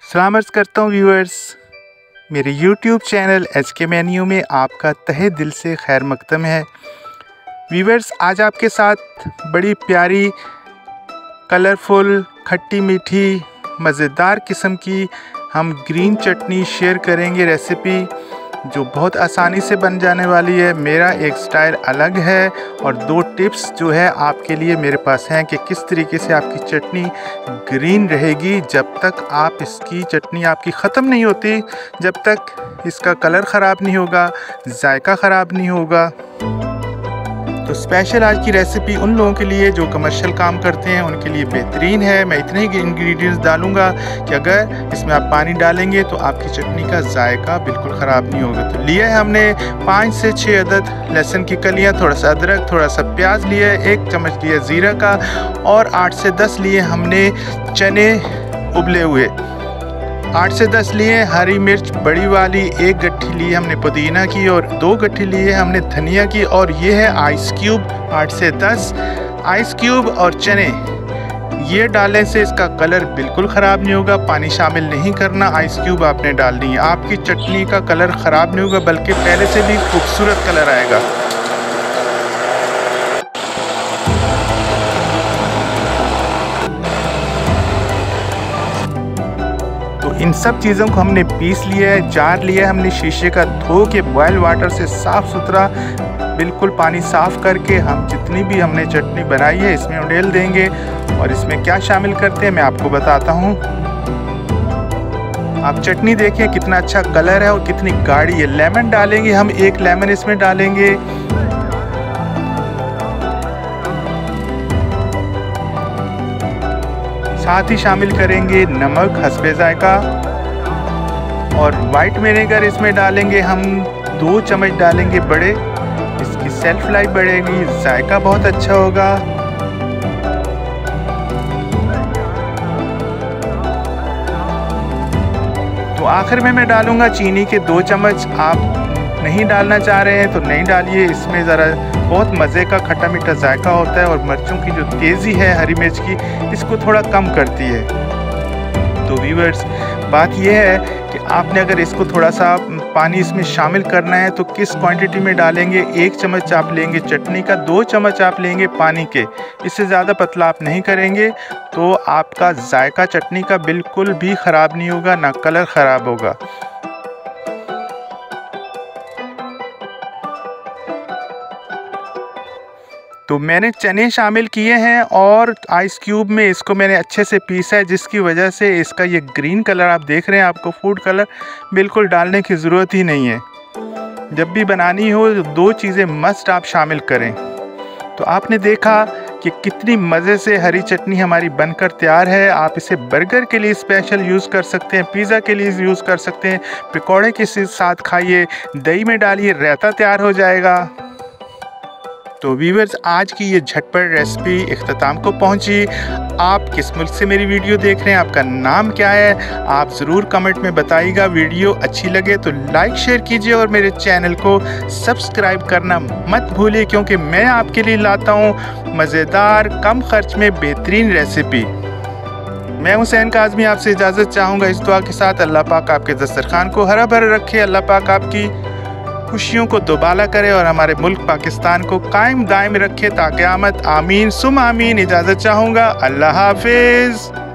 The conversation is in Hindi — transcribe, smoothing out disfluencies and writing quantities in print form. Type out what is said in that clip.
सलाम अर्ज़ करता हूँ व्यूअर्स, मेरे YouTube चैनल HK मेन्यू में आपका तहे दिल से खैर मकदम है। व्यूअर्स, आज आपके साथ बड़ी प्यारी कलरफुल खट्टी मीठी मज़ेदार किस्म की हम ग्रीन चटनी शेयर करेंगे रेसिपी, जो बहुत आसानी से बन जाने वाली है। मेरा एक स्टाइल अलग है और दो टिप्स जो है आपके लिए मेरे पास हैं कि किस तरीके से आपकी चटनी ग्रीन रहेगी जब तक आप इसकी चटनी आपकी ख़त्म नहीं होती, जब तक इसका कलर ख़राब नहीं होगा, जायका ख़राब नहीं होगा। तो स्पेशल आज की रेसिपी उन लोगों के लिए जो कमर्शियल काम करते हैं, उनके लिए बेहतरीन है। मैं इतने ही इंग्रेडिएंट्स डालूंगा कि अगर इसमें आप पानी डालेंगे तो आपकी चटनी का जायका बिल्कुल ख़राब नहीं होगा। तो लिया है हमने 5 से 6 अदद लहसुन की कलियां, थोड़ा सा अदरक, थोड़ा सा प्याज लिया है, 1 चम्मच लिया जीरा का और 8 से 10 लिए हमने चने उबले हुए, 8 से 10 लिए हरी मिर्च बड़ी वाली, 1 गट्ठी ली हमने पुदीना की और 2 गट्ठी लिए हमने धनिया की, और ये है आइस क्यूब 8 से 10 आइस क्यूब। और चने ये डालने से इसका कलर बिल्कुल ख़राब नहीं होगा। पानी शामिल नहीं करना, आइस क्यूब आपने डालनी है। आपकी चटनी का कलर ख़राब नहीं होगा बल्कि पहले से भी खूबसूरत कलर आएगा। इन सब चीज़ों को हमने पीस लिया है। जार लिया है हमने शीशे का, धो के बॉयल वाटर से साफ़ सुथरा बिल्कुल पानी साफ़ करके हम जितनी भी हमने चटनी बनाई है इसमें उड़ेल देंगे। और इसमें क्या शामिल करते हैं मैं आपको बताता हूँ। आप चटनी देखिए कितना अच्छा कलर है और कितनी गाढ़ी है। लेमन डालेंगे हम, 1 लेमन इसमें डालेंगे। साथ ही शामिल करेंगे नमक हस्बे जायका, और वाइट विनेगर इसमें डालेंगे हम 2 चम्मच डालेंगे बड़े। इसकी सेल्फ लाइफ बढ़ेगी, जायका बहुत अच्छा होगा। तो आखिर में मैं डालूंगा चीनी के 2 चम्मच। आप नहीं डालना चाह रहे हैं तो नहीं डालिए, इसमें ज़रा बहुत मज़े का खट्टा मीठा जायका होता है और मिर्चों की जो तेज़ी है हरी मिर्च की, इसको थोड़ा कम करती है। तो व्यूअर्स, बात यह है कि आपने अगर इसको थोड़ा सा पानी इसमें शामिल करना है तो किस क्वांटिटी में डालेंगे। 1 चम्मच आप लेंगे चटनी का, 2 चम्मच आप लेंगे पानी के। इससे ज़्यादा पतला आप नहीं करेंगे तो आपका जायका चटनी का बिल्कुल भी ख़राब नहीं होगा, ना कलर ख़राब होगा। तो मैंने चने शामिल किए हैं और आइस क्यूब में इसको मैंने अच्छे से पीसा है, जिसकी वजह से इसका ये ग्रीन कलर आप देख रहे हैं। आपको फूड कलर बिल्कुल डालने की ज़रूरत ही नहीं है। जब भी बनानी हो 2 चीज़ें मस्ट आप शामिल करें। तो आपने देखा कि कितनी मज़े से हरी चटनी हमारी बनकर तैयार है। आप इसे बर्गर के लिए स्पेशल यूज़ कर सकते हैं, पिज़्ज़ा के लिए यूज़ कर सकते हैं, पकौड़े के साथ खाइए, दही में डालिए, रायता तैयार हो जाएगा। तो व्यूअर्स, आज की ये झटपट रेसिपी इख्तिताम को पहुंची। आप किस मुल्क से मेरी वीडियो देख रहे हैं, आपका नाम क्या है, आप ज़रूर कमेंट में बताइएगा। वीडियो अच्छी लगे तो लाइक शेयर कीजिए और मेरे चैनल को सब्सक्राइब करना मत भूलिए, क्योंकि मैं आपके लिए लाता हूँ मज़ेदार कम खर्च में बेहतरीन रेसिपी। मैं हुसैन काज़मी आपसे इजाज़त चाहूँगा इस दुआ के साथ, अल्लाह पाक आपके दस्तरखान को हरा भरा रखे, अल्लाह पाक आपकी खुशियों को दोबाला करे और हमारे मुल्क पाकिस्तान को कायम दायम रखे ता क़यामत। आमीन सुम आमीन। इजाज़त चाहूँगा। अल्लाह हाफिज़।